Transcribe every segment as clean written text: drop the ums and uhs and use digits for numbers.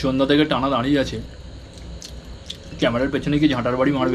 সন্ধ্যা থেকে টানা দাঁড়িয়ে আছে, ক্যামেরার পেছনে কি ঝাঁটার বাড়ি মারবে।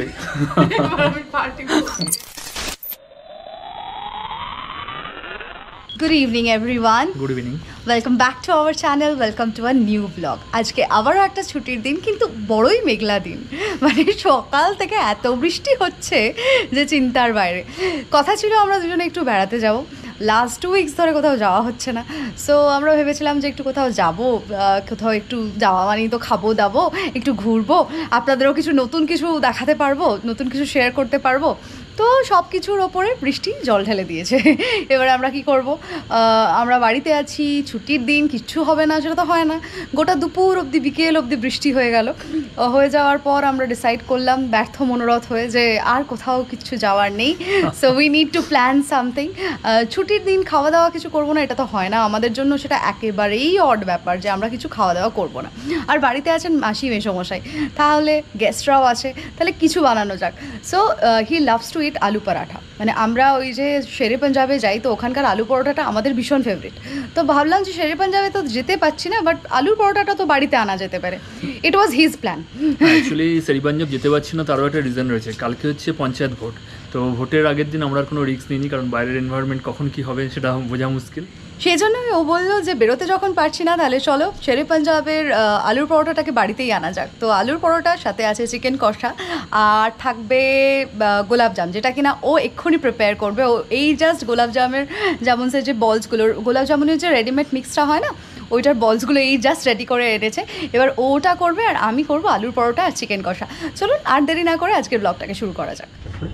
Good evening everyone. Good evening. Welcome back to our channel. Welcome to a new vlog. আজকে আবারও একটা ছুটির দিন, কিন্তু বড়ই মেঘলা দিন। মানে সকাল থেকে এত বৃষ্টি হচ্ছে যে চিন্তার বাইরে। কথা ছিল আমরা দুজনে একটু বেড়াতে যাব, লাস্ট 2 weeks ধরে কোথাও যাওয়া হচ্ছে না। সো আমরা ভেবেছিলাম যে একটু কোথাও যাব, কোথাও একটু যাওয়া মানেই তো খাবো দাবো, একটু ঘুরবো, আপনাদেরও কিছু নতুন কিছু দেখাতে পারবো, নতুন কিছু শেয়ার করতে পারবো। তো সব কিছুর ওপরে বৃষ্টি জল ঢেলে দিয়েছে। এবারে আমরা কি করব, আমরা বাড়িতে আছি, ছুটির দিন, কিচ্ছু হবে না সেটা তো হয় না। গোটা দুপুর অবধি বিকেল অবধি বৃষ্টি হয়ে গেল। হয়ে যাওয়ার পর আমরা ডিসাইড করলাম ব্যর্থ মনোরথ হয়ে যে আর কোথাও কিছু যাওয়ার নেই। So we need to plan something. ছুটির দিন খাওয়া দাওয়া কিছু করবো না এটা তো হয় না, আমাদের জন্য সেটা একেবারেই অড ব্যাপার যে আমরা কিছু খাওয়া দাওয়া করবো না। আর বাড়িতে আছেন মাসি মেসোমশাই, তাহলে গেস্টরাও আছে, তাহলে কিছু বানানো যাক। So he loves to eat aloo paratha. মানে আমরা ওই যে শেরে পাঞ্জাবে যাই, তো ওখানকার আলু পরোটাটা আমাদের ভীষণ ফেভারিট। তো ভাবলাম যে শেরে পাঞ্জাবে তো যেতে পারছি না, বাট আলুর পরোটাটা তো বাড়িতে আনা যেতে পারে। It was his plan. Actually Shere Punjab যেতে পারছি না, তারও একটা রিজন রয়েছে। কালকে হচ্ছে পঞ্চায়েত ভোট, তো ভোটের আগের দিন আমরা আর কোনো রিস্ক নিইনি, কারণ বাইরের এনভায়রনমেন্ট কখন কী হবে সেটা বোঝা মুশকিল। সেই জন্যই ও বললো যে বেরোতে যখন পারছি না, তাহলে চলো শেরে পাঞ্জাবের আলুর পরোটাটাকে বাড়িতেই আনা যাক। তো আলুর পরোটার সাথে আছে চিকেন কষা, আর থাকবে গোলাপ জাম, যেটা কিনা ও এক্ষুনি প্রিপেয়ার করবে। ও এই জাস্ট গোলাপ জামের যেমন সে যে বলসগুলোর, গোলাপ জামুনের যে রেডিমেড মিক্সটা হয় না, ওইটার বলসগুলো এই জাস্ট রেডি করে এনেছে। এবার ওটা করবে আর আমি করবো আলুর পরোটা আর চিকেন কষা। চলুন আর দেরি না করে আজকের ব্লগটাকে শুরু করা যাক।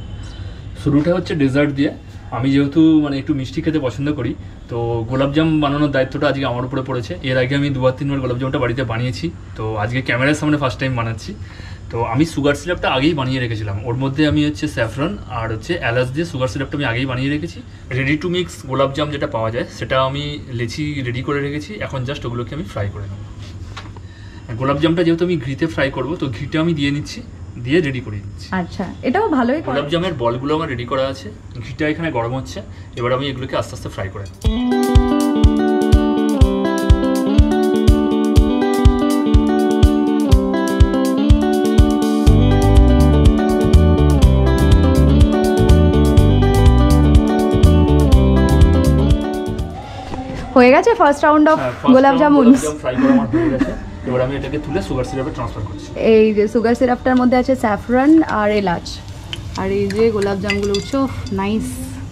শুরুটা হচ্ছে ডেজার্ট দিয়ে। আমি যেহেতু মানে একটু মিষ্টি খেতে পছন্দ করি, তো গোলাপজাম বানানোর দায়িত্বটা আজকে আমার উপরে পড়েছে। এর আগে আমি 2-3 বার গোলাপজামটা বাড়িতে বানিয়েছি, তো আজকে ক্যামেরার সামনে ফার্স্ট টাইম বানাচ্ছি। তো আমি সুগার সিরাপটা আগেই বানিয়ে রেখেছিলাম, ওর মধ্যে আমি হচ্ছে স্যাফরন আর হচ্ছে এলাচ দিয়ে সুগার সিরাপটা আমি আগেই বানিয়ে রেখেছি। রেডি টু মিক্স গোলাপজাম যেটা পাওয়া যায় সেটা আমি লেচি রেডি করে রেখেছি। এখন জাস্ট ওগুলোকে আমি ফ্রাই করে নেব। গোলাপজামটা যেহেতু আমি ঘিতে ফ্রাই করবো, তো ঘিটা আমি দিয়ে নিচ্ছি, দিয়ে রেডি করে দিচ্ছি। আচ্ছা, এটাও ভালোই। গোলাপজামের বলগুলো আমার রেডি করা আছে, ঘিটা এখানে গরম হচ্ছে। এবার আমি এগুলোকে আস্তে আস্তে ফ্রাই করে নেব। হয়ে গেছে ফার্স্ট রাউন্ড অফ গোলাপ জামুন ফ্রাই করা আমার হয়ে গেছে। এবার আমি এটাকে তুলে সুগার সিরাপে ট্রান্সফার করছি। এই যে সুগার সিরাপটার মধ্যে আছে স্যাফরন আর এলাচ, আর এই যে গোলাপ জামগুলো উঠছে, নাইস।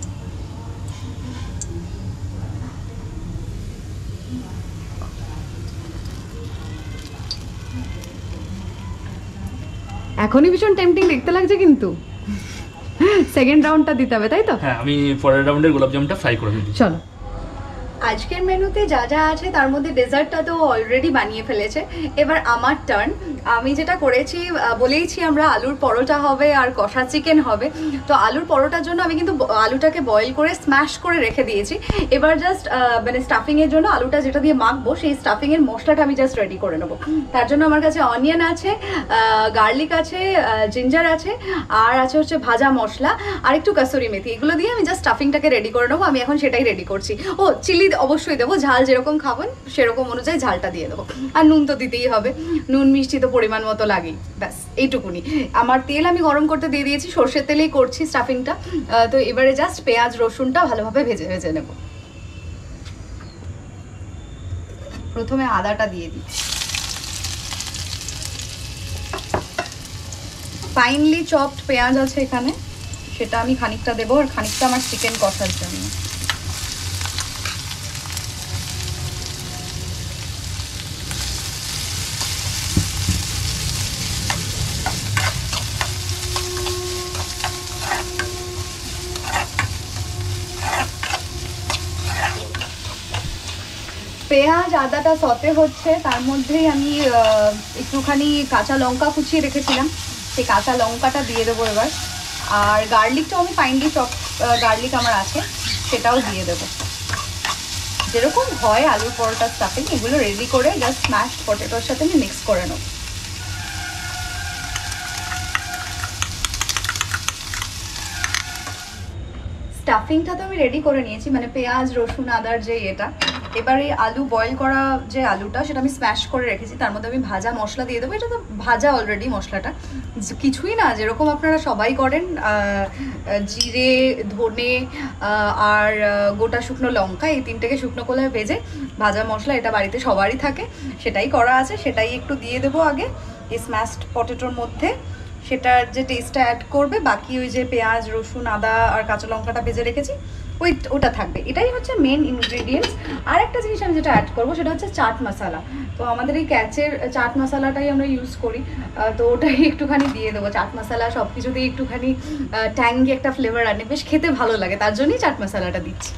এখনই ভীষণ টেম্পটিং দেখতে লাগছে, কিন্তু সেকেন্ড রাউন্ডটা দিতে হবে, তাই তো? হ্যাঁ, আমি পরের রাউন্ডের গোলাপজামটা ফ্রাই করে দিচ্ছি। চলো। আজকের মেনুতে যা যা আছে তার মধ্যে ডেজার্টটা তো অলরেডি বানিয়ে ফেলেছে। এবার আমার টার্ন। আমি যেটা করেছি, বলেইছি আমরা আলুর পরোটা হবে আর কষা চিকেন হবে। তো আলুর পরোটার জন্য আমি কিন্তু আলুটাকে বয়েল করে স্ম্যাশ করে রেখে দিয়েছি। এবার জাস্ট মানে স্টাফিংয়ের জন্য আলুটা যেটা দিয়ে মাখবো, সেই স্টাফিংয়ের মশলাটা আমি জাস্ট রেডি করে নেবো। তার জন্য আমার কাছে অনিয়ন আছে, গার্লিক আছে, জিঞ্জার আছে, আর আছে হচ্ছে ভাজা মশলা, আর একটু কাসুরি মেথি। এগুলো দিয়ে আমি জাস্ট স্টাফিংটাকে রেডি করে নেবো। আমি এখন সেটাই রেডি করছি। ও চিলি অবশ্যই দেবো, ঝাল যেরকম খাবেন সেরকম অনুযায়ী ঝালটা দিয়ে দেবো। আর নুন তো দিতেই হবে, নুন মিষ্টি তো পরিমাণ মতো লাগেই, ব্যাস এইটুকুনি। আমার তেল আমি গরম করতে দিয়ে দিয়েছি, সর্ষের তেলেই করছি স্টাফিংটা। তো এবারে জাস্ট পেঁয়াজ রসুনটা ভালোভাবে ভেজে ভেজে নেব। প্রথমে আদাটা দিয়ে দিই। ফাইনলি চপড পেঁয়াজ আছে এখানে, সেটা আমি খানিকটা দেবো, আর খানিকটা আমার চিকেন কষার জন্য। পেঁয়াজ আদাটা সতে হচ্ছে, তার মধ্যেই আমি একটুখানি কাঁচা লঙ্কা কুচিয়ে রেখেছিলাম, সেই কাঁচা লঙ্কাটা দিয়ে দেবো এবার। আর গার্লিকটাও আমি ফাইনলি চপ গার্লিক আমার আছে, সেটাও দিয়ে দেবো। যেরকম হয় আলুর পরোটা স্টাফিং, এগুলো রেডি করে জাস্ট স্ম্যাশড পটেটোর সাথে আমি মিক্স করে নেব। স্টাফিংটা তো আমি রেডি করে নিয়েছি, মানে পেঁয়াজ রসুন আদার যে এটা, এবার এই আলু বয়েল করা যে আলুটা সেটা আমি স্ম্যাশ করে রেখেছি, তার মধ্যে আমি ভাজা মশলা দিয়ে দেবো। এটা তো ভাজা অলরেডি মশলাটা, কিছুই না, যেরকম আপনারা সবাই করেন, জিরে, ধনে আর গোটা শুকনো লঙ্কা, এই তিনটেকে শুকনো কলায় ভেজে ভাজা মশলা, এটা বাড়িতে সবারই থাকে, সেটাই করা আছে, সেটাই একটু দিয়ে দেবো আগে এই স্ম্যাশড পটেটোর মধ্যে। সেটার যে টেস্টটা অ্যাড করবে, বাকি ওই যে পেঁয়াজ, রসুন, আদা আর কাঁচা লঙ্কাটা ভেজে রেখেছি ওটা থাকবে। এটাই হচ্ছে মেন ইনগ্রেডিয়েন্টস। আর একটা জিনিস আমি যেটা অ্যাড করবো সেটা হচ্ছে চাট মশলা। তো আমাদের এই ক্যাচের চাট মশলাটাই আমরা ইউজ করি, তো ওটাই একটুখানি দিয়ে দেবো। চাট মশলা সব কিছুতেই একটুখানি ট্যাঙ্গি একটা ফ্লেভার আনে, বেশ খেতে ভালো লাগে, তার জন্যই চাট মশলাটা দিচ্ছি।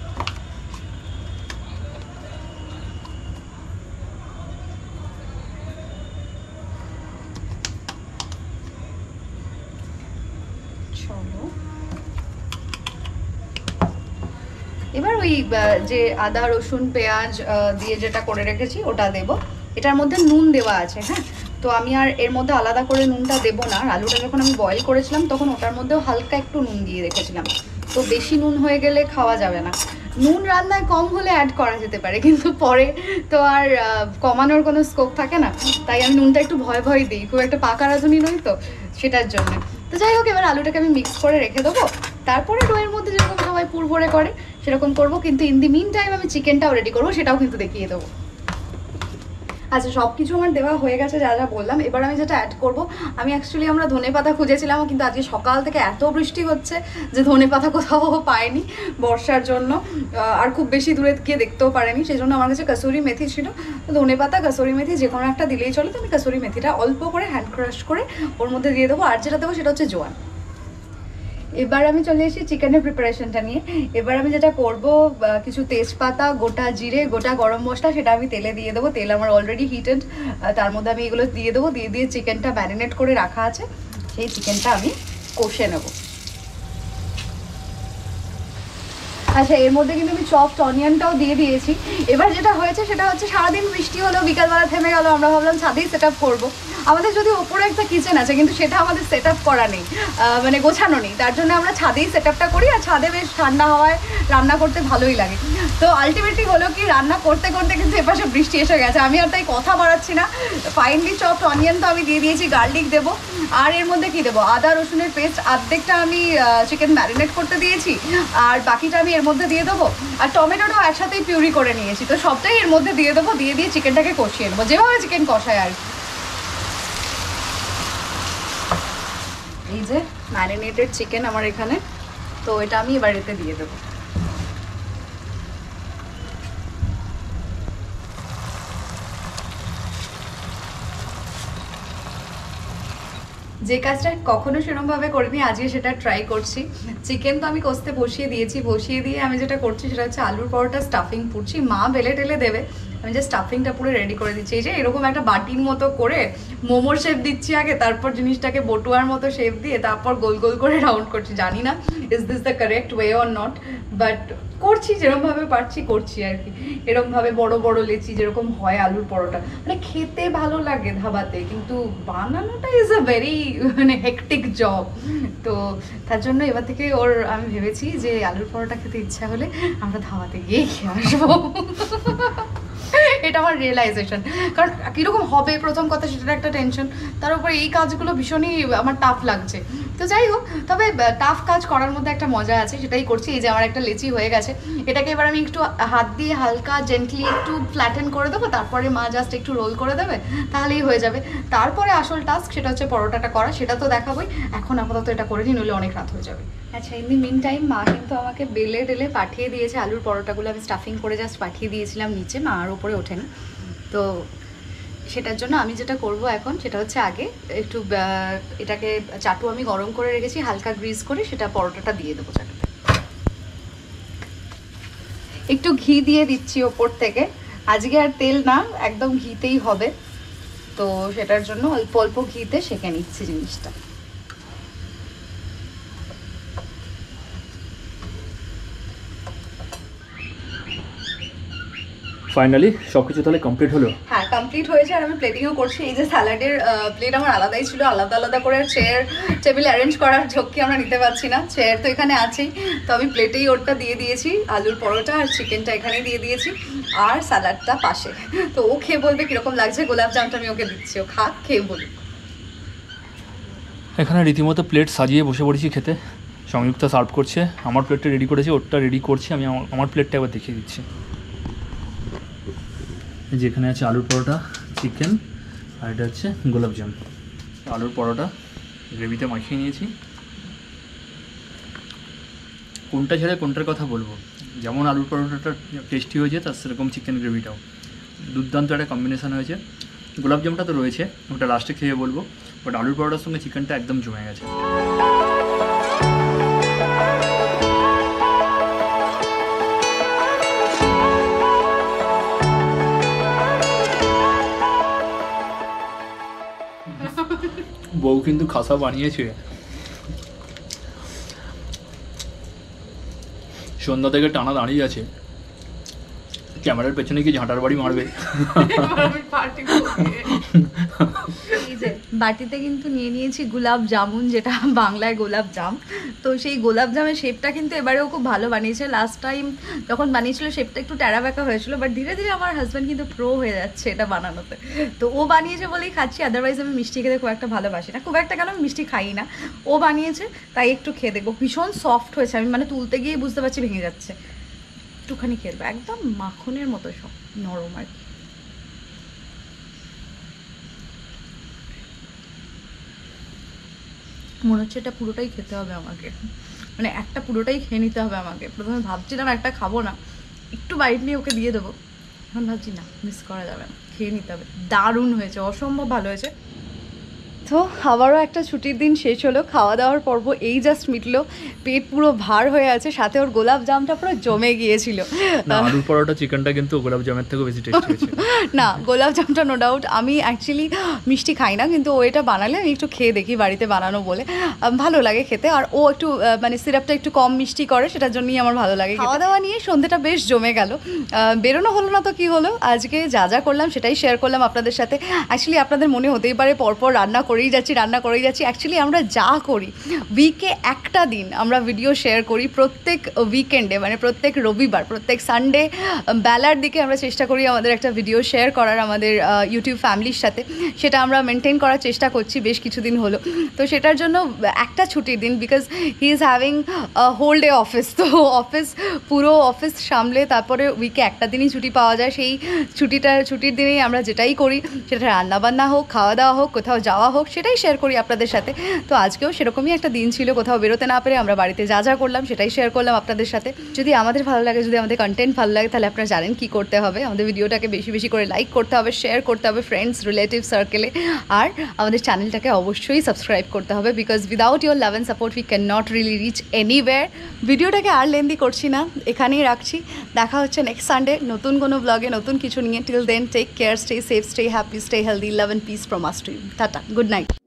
এবার ওই যে আদা রসুন পেঁয়াজ দিয়ে যেটা করে রেখেছি ওটা দেব। এটার মধ্যে নুন দেওয়া আছে, হ্যাঁ, তো আমি আর এর মধ্যে আলাদা করে নুনটা দেবো না। আলুটা যখন আমি বয়েল করেছিলাম তখন ওটার মধ্যেও হালকা একটু নুন দিয়ে রেখেছিলাম, তো বেশি নুন হয়ে গেলে খাওয়া যাবে না। নুন রান্নায় কম হলে অ্যাড করা যেতে পারে, কিন্তু পরে তো আর কমানোর কোনো স্কোপ থাকে না, তাই আমি নুনটা একটু ভয় ভয় দিই, খুব একটা পাকা রাঁধুনি নই তো, সেটার জন্য। তো যাই হোক, এবার আলুটাকে আমি মিক্স করে রেখে দেবো, তারপরে ডোয়ের মধ্যে যেরকম সবাই পুর ভরে করে সেরকম করবো, কিন্তু ইন দি মিন টাইম আমি চিকেনটাও রেডি করবো, সেটাও কিন্তু দেখিয়ে দেবো। আচ্ছা, সব কিছু আমার দেওয়া হয়ে গেছে যা যা বললাম। এবার আমি যেটা অ্যাড করবো, আমি অ্যাকচুয়ালি আমরা ধনেপাতা খুঁজেছিলাম, কিন্তু আজকে সকাল থেকে এত বৃষ্টি হচ্ছে যে ধনেপাতা কোথাও পাইনি বর্ষার জন্য, আর খুব বেশি দূরে গিয়ে দেখতেও পারেনি, সেই জন্য আমার কাছে কসুরি মেথি ছিল। তো ধনেপাতা কসুরি মেথি যে কোনো একটা দিলেই চলে, তো আমি কসুরি মেথিটা অল্প করে হ্যান্ড ক্রাশ করে ওর মধ্যে দিয়ে দেবো। আর যেটা দেবো সেটা হচ্ছে জোয়ান। এবার আমি চলে এসেছি চিকেনের প্রিপারেশনটা নিয়ে। এবার আমি যেটা করব, কিছু তেজপাতা, গোটা জিরে, গোটা গরম মশলা, সেটা আমি তেলে দিয়ে দেবো। তেল আমার অলরেডি হিটেড, তার মধ্যে আমি এগুলো দিয়ে দেবো। দিয়ে চিকেনটা ম্যারিনেট করে রাখা আছে, সেই চিকেনটা আমি কষে নেবো। আচ্ছা, এর মধ্যে কিন্তু আমি চপড অনিয়নটাও দিয়ে দিয়েছি। এবার যেটা হয়েছে সেটা হচ্ছে, সারাদিন বৃষ্টি হলো, বিকালবেলা থেমে গেল, আমরা ভাবলাম ছাদেই সেট আপ করবো। আমাদের যদি ওপরে একটা কিচেন আছে, কিন্তু সেটা আমাদের সেট আপ করা নেই, মানে গোছানো নেই, তার জন্য আমরা ছাদেই সেট আপটা করি। আর ছাদে বেশ ঠান্ডা হাওয়ায় রান্না করতে ভালোই লাগে। তো আলটিমেটলি হলো কি, রান্না করতে করতে কিন্তু এপাশে বৃষ্টি এসে গেছে, আমি আর তাই কথা বাড়াচ্ছি না। ফাইনলি চপড অনিয়ন তো আমি দিয়ে দিয়েছি, গার্লিক দেবো, আর এর মধ্যে কি দেবো, আদা রসুনের পেস্ট অর্ধেকটা আমি চিকেন ম্যারিনেট করতে দিয়েছি, আর বাকিটা আমি এর মধ্যে দিয়ে দেবো। আর টমেটোটাও একসাথেই পিউরি করে নিয়েছি, তো সবটাই এর মধ্যে দিয়ে দেবো। দিয়ে চিকেনটাকে কষিয়ে নেবো, যেভাবে চিকেন কষায় আর কি। এই যে ম্যারিনেটেড চিকেন আমার এখানে, তো এটা আমি এবার এতে দিয়ে দেবো। যে কাজটা কখনো সেরকমভাবে করিনি, আজকে সেটা ট্রাই করছি। চিকেন তো আমি কষতে বসিয়ে দিয়েছি, বসিয়ে দিয়ে আমি যেটা করছি সেটা হচ্ছে আলুর পরোটা স্টাফিং পুড়ছি। মা বেলে টেলে দেবে, আমি যে স্টাফিংটা পুরো রেডি করে দিচ্ছি। এই যে এরকম একটা বাটির মতো করে মোমোর শেপ দিচ্ছি আগে, তারপর জিনিসটাকে বটুয়ার মতো শেপ দিয়ে তারপর গোল গোল করে রাউন্ড করছি। জানি না is this the correct way or not, but করছি, যেরকমভাবে পারছি করছি আর কি। এরকমভাবে বড় বড় লেচি যেরকম হয় আলুর পরোটা, মানে খেতে ভালো লাগে ধাবাতে, কিন্তু বানানোটা ইজ আ ভেরি মানে হেকটিক জব। তো তার জন্য এবার থেকে আমি ভেবেছি যে আলুর পরোটা খেতে ইচ্ছা হলে আমরা ধাবাতে গিয়ে খেয়ে আসবো। এটা আমার রিয়েলাইজেশন। কারণ কীরকম হবে প্রথম কথা, সেটার একটা টেনশন, তার উপরে এই কাজগুলো ভীষণই আমার টাফ লাগছে। তো যাই হোক, তবে টাফ কাজ করার মধ্যে একটা মজা আছে, সেটাই করছি। এই যে আমার একটা লেচি হয়ে গেছে, এটাকে এবার আমি একটু হাত দিয়ে হালকা জেন্টলি একটু ফ্ল্যাটেন করে দেবো, তারপরে মা জাস্ট একটু রোল করে দেবে, তাহলেই হয়ে যাবে। তারপরে আসল টাস্ক সেটা হচ্ছে পরোটাটা করা, সেটা তো দেখাবোই। এখন আপাতত এটা করে নিই, নইলে অনেক রাত হয়ে যাবে। আচ্ছা, ইন দি মিন টাইম মা কিন্তু আমাকে বেলে টেলে পাঠিয়ে দিয়েছে আলুর পরোটাগুলো। আমি স্টাফিং করে জাস্ট পাঠিয়ে দিয়েছিলাম নিচে, মা আর ওপরে ওঠেনি। তো সেটার জন্য আমি যেটা করব এখন সেটা হচ্ছে, আগে একটু এটাকে চাটু আমি গরম করে রেখেছি হালকা গ্রিজ করে, সেটা পরোটাটা দিয়ে দেবো চাটুতে। একটু ঘি দিয়ে দিচ্ছি ওপর থেকে, আজকে আর তেল না, একদম ঘিতেই হবে। তো সেটার জন্য অল্প অল্প ঘিতে সেঁকে নিচ্ছি জিনিসটা। ফাইনালি সব কিছু তাহলে কমপ্লিট হলো। হ্যাঁ কমপ্লিট হয়েছে, আর আমি প্লেটিংও করছি। এই যে স্যালাডের প্লেট আমার আলাদাই ছিল, আলাদা আলাদা করে চেয়ার টেবিল অ্যারেঞ্জ করার ঝক্কি আমরা নিতে পারছি না, চেয়ার তো এখানে আছেই, তো আমি প্লেটেই ওরটা দিয়ে দিয়েছি, আলুর পরোটা আর চিকেনটা এখানেই দিয়ে দিয়েছি, আর স্যালাডটা পাশে। তো ও খেয়ে বলবে কীরকম লাগছে, গোলাপ জামটা আমি ওকে দিচ্ছি, ও খাক, খেয়ে বলুক। এখানে রীতিমতো প্লেট সাজিয়ে বসে পড়েছি খেতে। সংযুক্তা সার্ভ করছে, আমার প্লেটটা রেডি করেছি, ওরটা রেডি করছি, আমি আমার প্লেটটা একবার দেখিয়ে দিচ্ছি। যেখানে আছে আলুর পরোটা, চিকেন, আর এটা হচ্ছে গোলাপ জাম। আলুর পরোটা গ্রেভিতে মাখিয়ে নিয়েছি। কোনটা ছেড়ে কোনটার কথা বলবো, যেমন আলুর পরোটাটা টেস্টি হয়েছে, তার সেরকম চিকেন গ্রেভিটাও দুর্দান্ত একটা কম্বিনেশান হয়েছে। গোলাপ জামটা তো রয়েছে, ওটা লাস্টে খেয়ে বলবো, বাট আলুর পরোটার সঙ্গে চিকেনটা একদম জমে গেছে। বউ কিন্তু খাসা বানিয়েছে। সন্ধ্যা থেকে টানা দাঁড়িয়ে আছে, ক্যামেরার পেছনে কি ঝাঁটার বাড়ি মারবে। এই যে বাটিতে কিন্তু নিয়ে নিয়েছি গোলাপ জামুন, যেটা বাংলায় গোলাপ জাম। তো সেই গোলাপ জামের শেপটা কিন্তু এবারেও খুব ভালো বানিয়েছে। লাস্ট টাইম যখন বানিয়েছিল শেপটা একটু ট্যারা ব্যাকা হয়েছিল, বাট ধীরে ধীরে আমার হাজব্যান্ড কিন্তু প্রো হয়ে যাচ্ছে এটা বানানোতে। তো ও বানিয়েছে বলেই খাচ্ছি, আদারওয়াইজ আমি মিষ্টি খেতে খুব একটা ভালোবাসি না, খুব একটা কেন আমি মিষ্টি খাই না। ও বানিয়েছে তাই একটু খেয়ে দেখবো, ভীষণ সফট হয়েছে, আমি মানে তুলতে গিয়ে বুঝতে পারছি ভেঙে যাচ্ছে। একটুখানি খেলবো, একদম মাখনের মতো সব নরম আর কি। মনে হচ্ছে এটা পুরোটাই খেতে হবে আমাকে, মানে একটা পুরোটাই খেয়ে নিতে হবে আমাকে। প্রথমে ভাবছিলাম একটা খাবো না, একটু বাইট নিয়ে ওকে দিয়ে দেবো, এখন ভাবছি না, মিস করা যাবে না, খেয়ে নিতে হবে। দারুণ হয়েছে, অসম্ভব ভালো হয়েছে। তো আবারও একটা ছুটির দিন শেষ হলো, খাওয়া দাওয়ার পর্ব এই জাস্ট মিটলো, পেট পুরো ভার হয়ে আছে, সাথে ওর গোলাপ জামটা পুরো জমে গিয়েছিল। আলুর পরোটা চিকেনটা কিন্তু গোলাপ জামের থেকেও বেশি টেস্টি হয়েছে। না গোলাপ জামটা নো ডাউট, আমি অ্যাকচুয়ালি মিষ্টি খাই না, কিন্তু ও এটা বানালে আমি একটু খেয়ে দেখি, বাড়িতে বানানো বলে ভালো লাগে খেতে। আর ও একটু মানে সিরাপটা একটু কম মিষ্টি করে, সেটার জন্যই আমার ভালো লাগে। খাওয়া দাওয়া নিয়ে সন্ধ্যেটা বেশ জমে গেল, বেরোনো হলো না তো কি হলো, আজকে যা যা করলাম সেটাই শেয়ার করলাম আপনাদের সাথে। অ্যাকচুয়ালি আপনাদের মনে হতেই পারে পরপর রান্না করেই যাচ্ছি। অ্যাকচুয়ালি আমরা যা করি, উইকে একটা দিন আমরা ভিডিও শেয়ার করি, প্রত্যেক উইকেন্ডে মানে প্রত্যেক রবিবার, প্রত্যেক সানডে বেলার দিকে আমরা চেষ্টা করি আমাদের একটা ভিডিও শেয়ার করার আমাদের ইউটিউব ফ্যামিলির সাথে। সেটা আমরা মেনটেন করার চেষ্টা করছি বেশ কিছুদিন হলো। তো সেটার জন্য একটা ছুটির দিন, because he is having whole day office, তো পুরো অফিস সামলে তারপরে উইকে একটা দিনই ছুটি পাওয়া যায়। সেই ছুটির দিনেই আমরা যেটাই করি, সেটা রান্নাবান্না হোক, খাওয়া দাওয়া হোক, কোথাও যাওয়া হোক, সেটাই শেয়ার করি আপনাদের সাথে। তো আজকেও সেরকমই একটা দিন ছিল, কোথাও বেরোতে না পেরে আমরা বাড়িতে যা যা করলাম সেটাই শেয়ার করলাম আপনাদের সাথে। যদি আমাদের ভালো লাগে, যদি আমাদের কন্টেন্ট ভালো লাগে, তাহলে আপনারা জানেন কি করতে হবে, আমাদের ভিডিওটাকে বেশি বেশি করে লাইক করতে হবে, শেয়ার করতে হবে ফ্রেন্ডস রিলেটিভ সার্কেলে, আর আমাদের চ্যানেলটাকে অবশ্যই সাবস্ক্রাইব করতে হবে, because without your love and support we can not really reach anywhere. ভিডিওটাকে আর লেন্দি করছি না, এখানেই রাখছি। দেখা হচ্ছে নেক্সট সানডে নতুন কোনো ব্লগে নতুন কিছু নিয়ে। Till then take care, stay safe, stay happy, stay healthy, love and peace from us to you. Tata, good night.